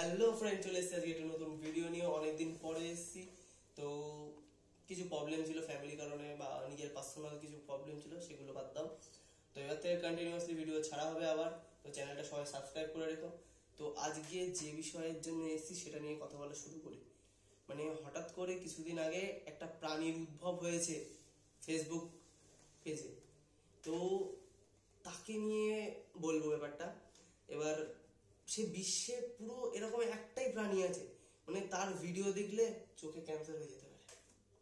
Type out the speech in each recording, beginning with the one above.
Hello friend, চলে এসেছি আজকে একটা নতুন ভিডিও নিয়ে। অনেকদিন পরে এসেছি। তো কিছু প্রবলেম ছিল ফ্যামিলি কারণে বা নিজের পার্সোনাল কিছু প্রবলেম ছিল, সেগুলো বাদ দাও। তো এবার থেকে কন্টিনিউয়াসলি ভিডিও ছাড়া হবে আবার। তো চ্যানেলটা সবাই সাবস্ক্রাইব করে রেখো। তো আজকে যে বিষয়ের জন্য এসেছি সেটা নিয়ে কথা বলা শুরু করি। মানে হঠাৎ করে কিছুদিন আগে একটা প্রাণীর উদ্ভব হয়েছে ফেসবুক পেজে। তো তাকে নিয়ে বলবো ব্যাপারটা। এবার সে বিশ্বে পুরো এরকম একটাই প্রাণী আছে, মানে তার ভিডিও দেখলে চোখে ক্যান্সার হয়ে যেতে পারে।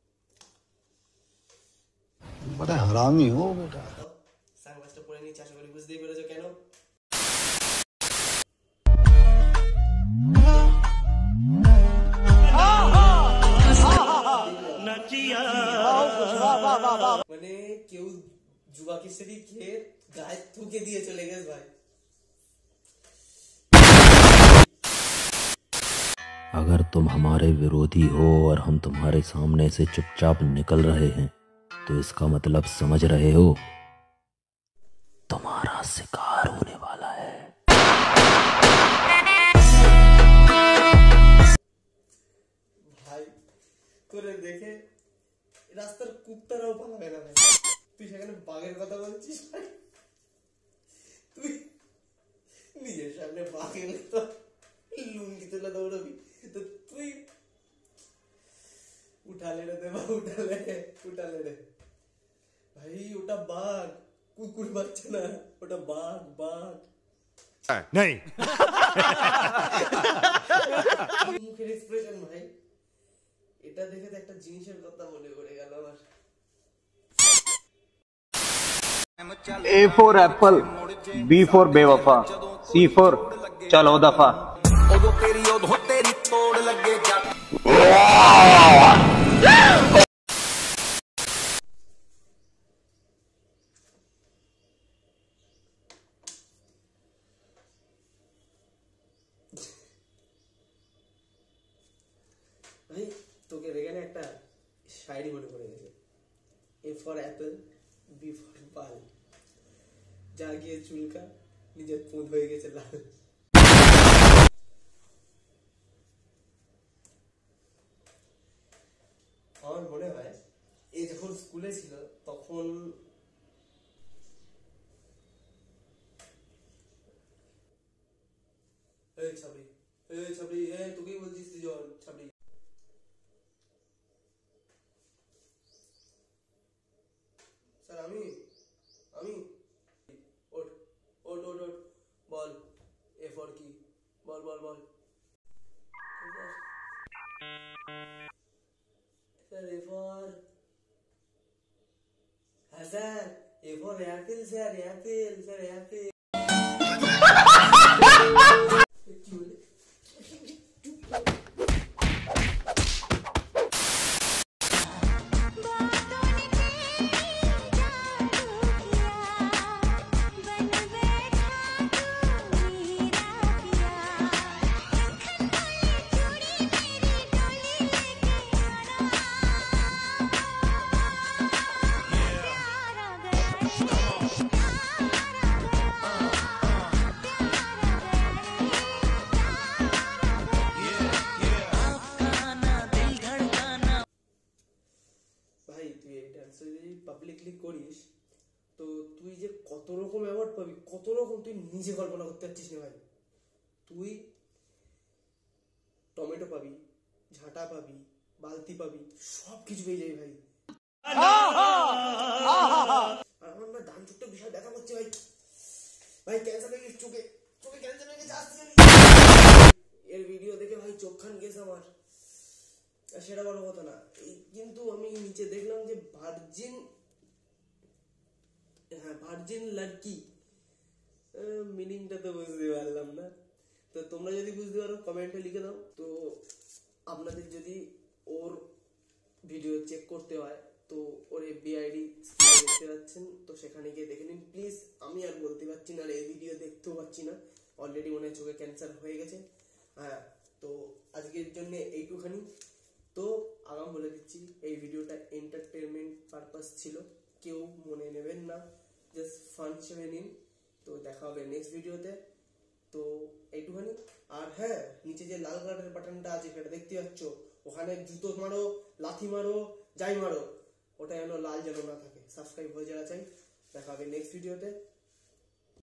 बड़ा हरामी हो बेटा। সানগ্লাসটা পরে নিচ্ছি, আশা করি বুঝতেই পেরেছো কেন। মানে কেউ যুবা কিশোরী খেয়ে গায়ে থুকে দিয়ে চলে গেছে ভাই। अगर तुम हमारे विरोधी हो और हम तुम्हारे सामने से चुपचाप निकल रहे हैं तो इसका मतलब समझ रहे हो तुम्हारा शिकार होने वाला है। ভাই করে দেখে রাস্তার কুত্তারাও পালাবে না ভাই। তুই সেখানে বাঘের কথা বলছিস ভাই? তুই নিজের সামনে বাঘ এলে তো লুঙ্গি তুলে দৌড়বি। তো তুই উঠালে রে দেবা, উঠালে রে ভাই। ওটা বাঘ, কুকুর বাচ্চা না, ওটা বাঘ। नहीं মুখের এক্সপ্রেশন ভাই, এটা দেখে তো একটা জিনিসের কথা মনে পড়ে গেল আমার। A for apple, B for बेवफा, C for चलो दफा। ভাই তোকে দেখে না একটা শায়রি মনে পড়ে গেছে। A for apple, B for বাল, যা গিয়ে চুলকা, নিজের পুঁত হয়ে গেছে লাল। আমার মনে হয় এই যখন স্কুলে ছিল তখন ছাবড়ি তোকেই বলছিস তুই জন ছাবড়ি। স্যার আমি ওট ওট ওট ওট বল। এ ফর কি? বল স্যার এ ফর, হ্যাঁ sir A for apple sir, apple sir apple. কি বলে? ভাই তুই এই ডান্সে যদি পাবলিকলি করিস তো তুই যে কত রকম অ্যাওয়ার্ড পাবি, কত রকম তুই নিজে কল্পনা করতে পারছিস না ভাই। তুই টমেটো পাবি, ঝাঁটা পাবি, বালতি পাবি, সব কিছু পেয়ে যাবি ভাই। আর আমার না ডান চোখটা বিশাল ব্যথা করছে ভাই। ভাই ক্যান্সার হয়ে গেছে, চোখে ক্যান্সার হয়ে গেছে, আসছে এর ভিডিও দেখে ভাই চোখ খান গেছে আমার। সেটা বড় কথা না, কিন্তু আমি নিচে দেখলাম যে ভার্জিন লড়কি, মিনিংটা তো বুঝতে পারলাম না। তো তোমরা যদি বুঝতে পারো কমেন্টে লিখে দাও। তো আপনাদের যদি ওর ভিডিও চেক করতে হয় তো ওর এফবি আইডি দেখতে পাচ্ছেন, তো সেখানে গিয়ে দেখে নিন প্লিজ। আমি আর বলতে পারছি না, আর এই ভিডিও দেখতেও পাচ্ছি না, অলরেডি মনে হয় চোখে ক্যান্সার হয়ে গেছে। হ্যাঁ, তো আজকের জন্য এইটুখানি। তো আগাম বলে দিচ্ছি এই ভিডিওটা এন্টারটেনমেন্ট পারপাস ছিল, কেউ মনে নেবেন না, জাস্ট ফান হিসেবে নিন। তো দেখা হবে নেক্সট ভিডিওতে। তো এইটুখানি। আর হ্যাঁ, নিচে যে লাল কালারের বাটনটা আছে সেটা দেখতে পাচ্ছ, ওখানে জুতো মারো, লাথি মারো, যাই মারো, ওটা যেন লাল যেন না থাকে। সাবস্ক্রাইব হয়ে যাওয়া চাই। দেখা হবে নেক্সট ভিডিওতে।